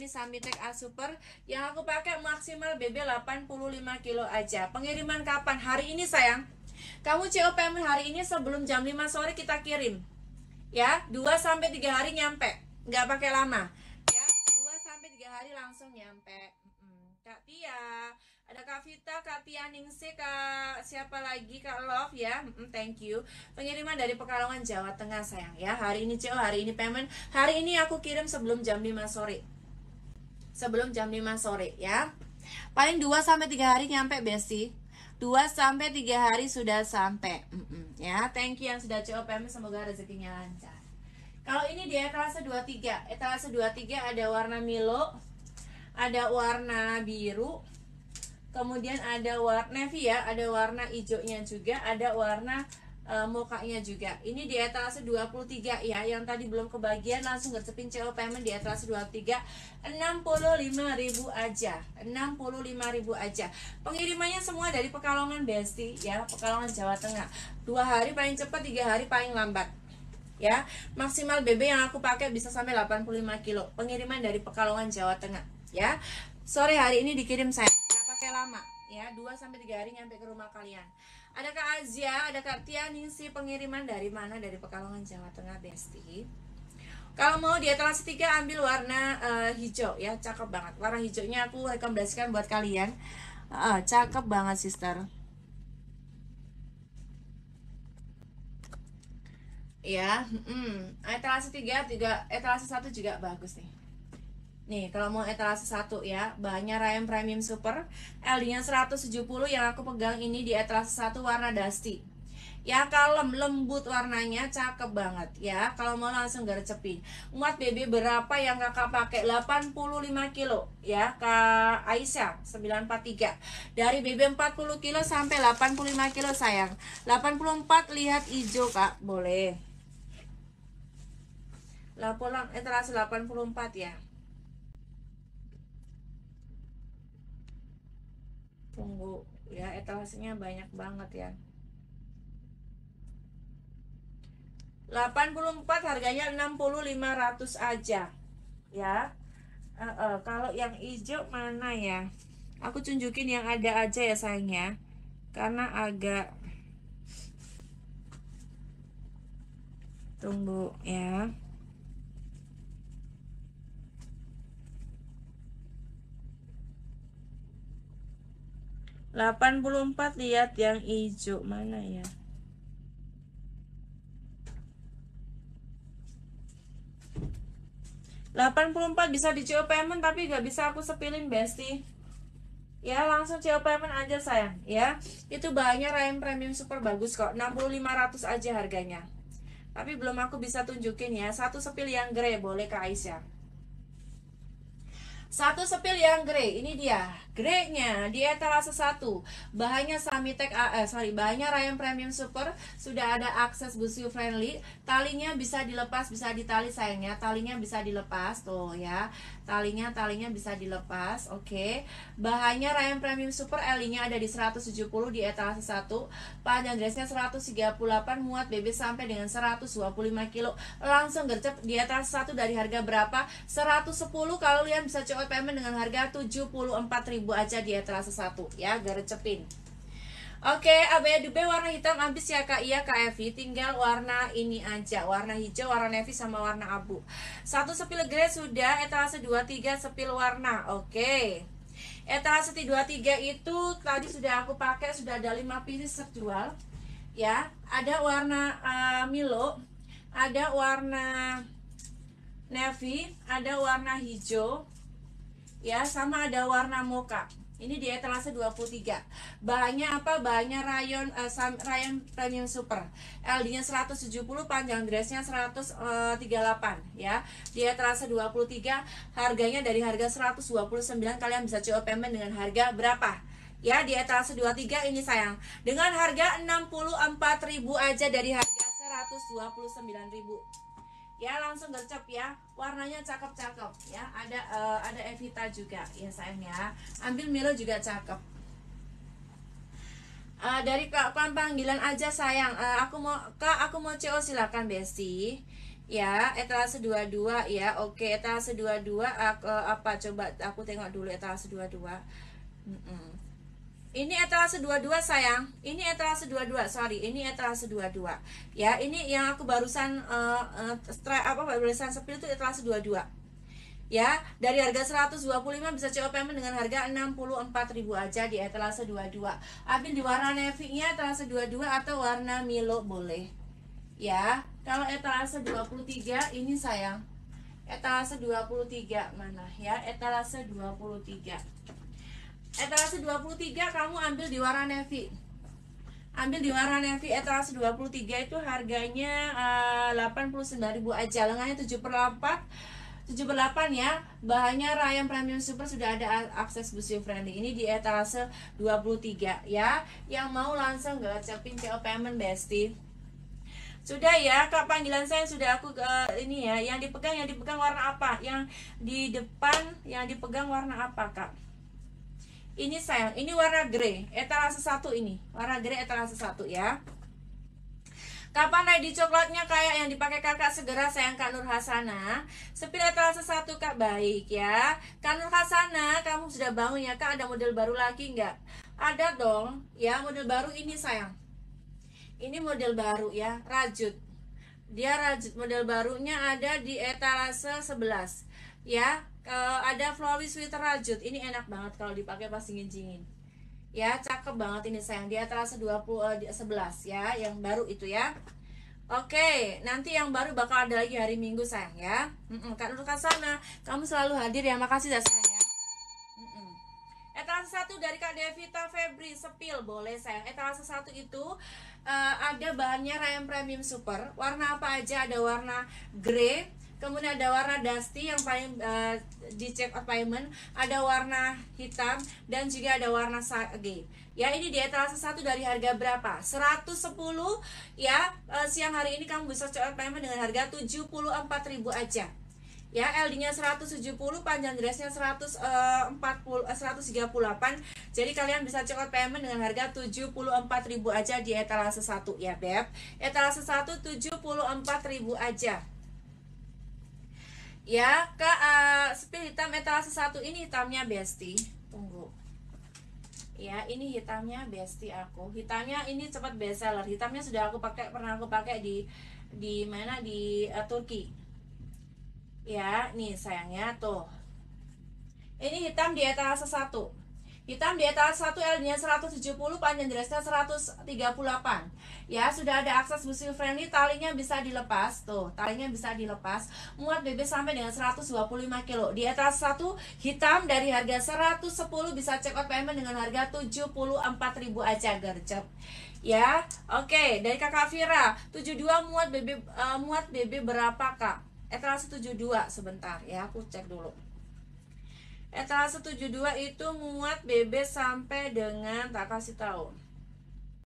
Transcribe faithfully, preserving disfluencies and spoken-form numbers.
ini Samitek A Super. Yang aku pakai maksimal B B delapan puluh lima kilo aja. Pengiriman kapan? Hari ini sayang. Kamu C O payment hari ini sebelum jam lima sore kita kirim. Ya, dua sampai tiga hari nyampe. Nggak pakai lama. Ya, dua sampai tiga hari langsung nyampe. Mm-mm. Kak Tia, ada Kak Vita, Kak Tia Ningsi, Kak siapa lagi, Kak Love ya. Mm-mm, thank you. Pengiriman dari Pekalongan Jawa Tengah sayang ya. Hari ini C O, hari ini payment. Hari ini aku kirim sebelum jam lima sore. Sebelum jam lima sore ya. Paling dua sampai tiga hari nyampe Besti. dua sampai tiga hari sudah sampai. Mm-mm, ya, thank you yang sudah C O payment, semoga rezekinya lancar. Kalau ini di etalase dua puluh tiga. Etalase dua puluh tiga ada warna Milo, ada warna biru, kemudian ada warna navy ya, ada warna hijaunya juga, ada warna uh, mokanya juga. Ini di etalase dua puluh tiga ya. Yang tadi belum kebagian langsung gercepin C O payment di etalase dua puluh tiga. enam puluh lima ribu aja. enam puluh lima ribu aja. Pengirimannya semua dari Pekalongan Besti ya, Pekalongan Jawa Tengah. Dua hari paling cepat, tiga hari paling lambat. Ya, maksimal B B yang aku pakai bisa sampai delapan puluh lima kilo. Pengiriman dari Pekalongan Jawa Tengah ya. Sore hari ini dikirim saya. Nggak pakai lama ya, dua sampai tiga hari nyampe ke rumah kalian. Ada Kak Azia, ada Kak Tia Ningsi, pengiriman dari mana? Dari Pekalongan Jawa Tengah Besti. Kalau mau di etalase tiga ambil warna uh, hijau ya, cakep banget. Warna hijaunya aku rekomendasikan buat kalian. Uh, cakep banget sister. Ya, mm, etalase tiga juga, etalase satu juga bagus nih. Nih, kalau mau etalase satu ya, bahannya Rayon Premium Super, L D-nya seratus tujuh puluh, yang aku pegang ini di etalase satu warna dusty. Ya, kalem, lembut warnanya, cakep banget ya. Kalau mau langsung gercepin. Muat B B berapa yang kakak pakai? delapan puluh lima kilo ya, Kak Aisyah sembilan empat tiga. Dari B B empat puluh kilo sampai delapan puluh lima kilo sayang. delapan puluh empat lihat hijau Kak, boleh. Laporan etalase delapan puluh empat ya. Tunggu ya, etalasenya banyak banget ya. delapan puluh empat harganya enam puluh lima ratus aja ya. Uh, uh, kalau yang hijau mana ya? Aku tunjukin yang ada aja ya sayangnya, karena agak, tunggu ya. delapan puluh empat lihat yang hijau mana ya? delapan puluh empat bisa di C O payment tapi gak bisa aku sepilin Besti. Ya, langsung C O payment aja sayang ya. Itu bahannya Rayon Premium Super bagus kok. enam puluh lima ratus aja harganya. Tapi belum aku bisa tunjukin ya. Satu sepil yang grey boleh Kak Aisyah. Satu sepil yang grey, ini dia greynya di etalase satu. Bahannya Samitek, eh, sorry, bahannya Rayon Premium Super. Sudah ada akses busu friendly. Talinya bisa dilepas, bisa ditali sayangnya. Talinya bisa dilepas tuh ya. Talinya talinya bisa dilepas. Oke. Okay. Bahannya Rayon Premium Super, L-nya ada di seratus tujuh puluh di etalase satu. Panjang dressnya seratus tiga puluh delapan, muat B B sampai dengan seratus dua puluh lima kilo. Langsung gercep di etalase satu dari harga berapa? seratus sepuluh. Kalau kalian bisa coba payment dengan harga tujuh puluh empat ribu aja di etalase satu ya, gercepin. Oke, abaya dube warna hitam habis ya Kak Iya, Kak Evi. Tinggal warna ini aja, warna hijau, warna navy sama warna abu. Satu sepil grey sudah, etalase dua puluh tiga sepil warna. Oke. Etalase dua puluh tiga itu tadi sudah aku pakai, sudah ada lima pieces terjual. Ya, ada warna uh, Milo, ada warna navy, ada warna hijau. Ya, sama ada warna mocha. Ini di etalase dua puluh tiga. Bahannya apa? Bahannya Rayon uh, Rayon Premium Super. L D-nya seratus tujuh puluh, panjang dressnya seratus tiga puluh delapan ya. Di etalase dua puluh tiga, harganya dari harga seratus dua puluh sembilan, kalian bisa coba payment dengan harga berapa? Ya, di etalase dua puluh tiga ini sayang. Dengan harga enam puluh empat ribu aja dari harga seratus dua puluh sembilan ribu. Ya, langsung gercep ya. Warnanya cakep-cakep ya. Ada uh, ada Evita juga ya sayang ya. Ambil Milo juga cakep. Uh, dari Kak panggilan aja sayang. Uh, aku mau Kak, aku mau C O, silakan Besti. Ya, etalase dua puluh dua ya. Oke, etalase dua puluh dua aku, apa coba aku tengok dulu etalase dua puluh dua. Mm-mm. Ini etalase dua puluh dua sayang. Ini etalase dua puluh dua, sorry. Ini etalase dua puluh dua. Ya, ini yang aku barusan uh, uh, strike apa barusan sepil itu etalase dua puluh dua. Ya, dari harga seratus dua puluh lima bisa C O payment dengan harga enam puluh empat ribu aja di etalase dua puluh dua. Ambil di warna navy-nya etalase dua puluh dua atau warna Milo boleh. Ya, kalau etalase dua puluh tiga ini sayang. Etalase dua puluh tiga mana ya? Etalase dua puluh tiga. Etalase dua puluh tiga kamu ambil di warna navy. Ambil di warna navy etalase dua puluh tiga itu harganya uh, delapan puluh sembilan ribu aja. Lengannya tujuh per delapan. tujuh per delapan ya. Bahannya Rayam Premium Super, sudah ada akses busi friendly. Ini di etalase dua puluh tiga ya. Yang mau langsung gacepin C O payment bestie. Sudah ya, Kak, panggilan saya sudah aku uh, ini ya. Yang dipegang yang dipegang warna apa? Yang di depan yang dipegang warna apa, Kak? Ini sayang, ini warna grey, etalase satu ini. Warna grey etalase satu ya. Kapan ready coklatnya kayak yang dipakai kakak? Segera sayang, Kak Nur Hasana. Sepil etalase satu, Kak, baik ya. Kak Nur Hasana, kamu sudah bangun ya, Kak? Ada model baru lagi nggak? Ada dong ya, model baru ini sayang. Ini model baru ya, rajut. Dia rajut, model barunya ada di etalase sebelas ya. E, ada flowy sweater rajut. Ini enak banget kalau dipakai pas dingin-dingin ya, cakep banget ini sayang. Di etalase dua puluh eh, sebelas ya, yang baru itu ya. Oke, nanti yang baru bakal ada lagi hari Minggu sayang ya. Mm-mm, Kak Nur Kasana, kamu selalu hadir ya, makasih dah sayang ya. Mm-mm. Etalase satu dari Kak Devita Febri, sepil boleh sayang. Etalase satu itu uh, ada bahannya Rayam Premium Super. Warna apa aja? Ada warna grey, kemudian ada warna dusty yang paling uh, di check out payment, ada warna hitam, dan juga ada warna sage. Ya, ini di etalase satu dari harga berapa? seratus sepuluh ya. Uh, siang hari ini kamu bisa check out payment dengan harga tujuh puluh empat ribu aja. Ya, L D-nya seratus tujuh puluh, panjang dressnya seratus empat puluh, seratus tiga puluh delapan. Jadi kalian bisa check out payment dengan harga tujuh puluh empat ribu aja di etalase satu ya, Beb. Etalase satu tujuh puluh empat ribu aja. Ya, Kak, uh, sepil hitam etalase satu ini hitamnya bestie. Tunggu. Ya, ini hitamnya bestie aku. Hitamnya ini cepat bestseller. Hitamnya sudah aku pakai, pernah aku pakai di di mana di uh, Turki. Ya, nih sayangnya tuh. Ini hitam di etalase satu. Hitam di etalase satu, L-nya seratus tujuh puluh, panjang dressnya seratus tiga puluh delapan. Ya, sudah ada akses busi friendly, talinya bisa dilepas. Tuh, talinya bisa dilepas. Muat B B sampai dengan seratus dua puluh lima kilo. Di etalase satu, hitam dari harga seratus sepuluh bisa check out payment dengan harga tujuh puluh empat ribu aja, gercep. Ya, oke, okay. Dari Kakak Vira, tujuh puluh dua muat B B uh, muat B B berapa, Kak? Etalase tujuh puluh dua, sebentar ya, aku cek dulu. Etalase tujuh puluh dua itu muat B B sampai dengan, tak kasih tahu.